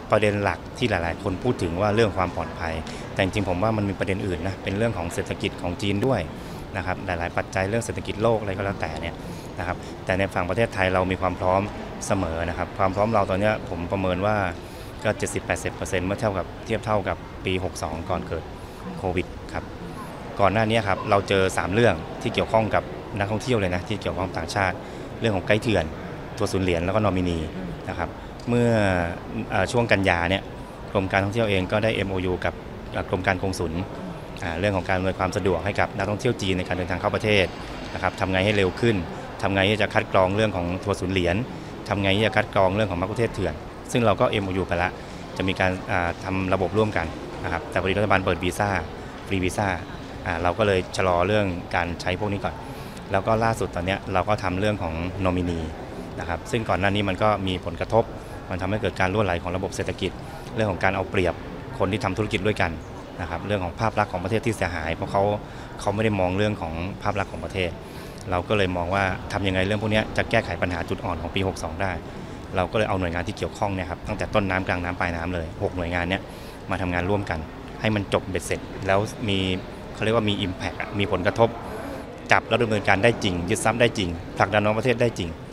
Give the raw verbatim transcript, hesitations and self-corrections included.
ประเด็นหลักที่หลายๆคนพูดถึงว่าเรื่องความปลอดภัยแต่จริงๆผมว่ามันมีประเด็นอื่นนะเป็นเรื่องของเศรษฐกิจของจีนด้วยนะครับหลายๆปัจจัยเรื่องเศรษฐกิจโลกอะไรก็แล้วแต่เนี่ยนะครับแต่ในฝั่งประเทศไทยเรามีความพร้อมเสมอนะครับความพร้อมเราตอนนี้ผมประเมินว่าก็ เจ็ดสิบถึงแปดสิบเปอร์เซ็นต์ เมื่อเทียบกับเทียบเท่ากับปีหกสิบสองก่อนเกิดโควิดครับก่อนหน้านี้ครับเราเจอสามเรื่องที่เกี่ยวข้องกับนักท่องเที่ยวเลยนะที่เกี่ยวข้องต่างชาติเรื่องของไกด์เถื่อนทัวร์ศูนย์เหรียญแล้วก็นอมินีนะครับเมื่อช่วงกันยาเนี่ยกรมการท่องเที่ยวเองก็ได้ เอ็ม โอ ยู กับกรมการกงสุลเรื่องของการอำนวยความสะดวกให้กับนักท่องเที่ยวจีนในการเดินทางเข้าประเทศนะครับทำไงให้เร็วขึ้นทำไงที่จะคัดกรองเรื่องของทัวร์ศูนย์เหรียญทำไงที่จะคัดกรองเรื่องของมักคุเทศเถื่อนซึ่งเราก็ เอ็ม โอ ยู ไปแล้วจะมีการทำระบบร่วมกันนะครับแต่พอดีรัฐบาลเปิดวีซ่าฟรีวีซ่าเราก็เลยชะลอเรื่องการใช้พวกนี้ก่อนแล้วก็ล่าสุดตอนนี้เราก็ทำเรื่องของโนมินีนะครับซึ่งก่อนหน้านี้มันก็มีผลกระทบมันทำให้เกิดการรั่วไหลของระบบเศรษฐกิจเรื่องของการเอาเปรียบคนที่ทำธุรกิจด้วยกันนะครับเรื่องของภาพลักษณ์ของประเทศที่เสียหายเพราะเขาเขาไม่ได้มองเรื่องของภาพลักษณ์ของประเทศเราก็เลยมองว่าทำยังไงเรื่องพวกนี้จะแก้ไขปัญหาจุดอ่อนของปีหกสิบสองได้เราก็เลยเอาหน่วยงานที่เกี่ยวข้องเนี่ยครับตั้งแต่ต้นน้ำกลางน้ำปลายน้ำเลยหกหน่วยงานเนี้ยมาทำงานร่วมกันให้มันจบเบ็ดเสร็จแล้วมีเขาเรียกว่ามี impact มีผลกระทบจับแล้วดำเนินการได้จริงยึดทรัพย์ได้จริงผลักดันน้องประเทศได้จริง